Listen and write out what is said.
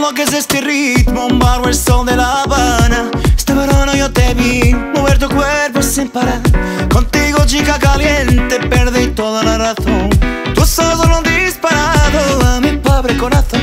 ¿Cómo que es este ritmo? Un bar o el sol de La Habana. Este verano yo te vi mover tu cuerpo sin parar. Contigo, chica caliente, perdí toda la razón. Tus ojos lo han disparado a mi pobre corazón.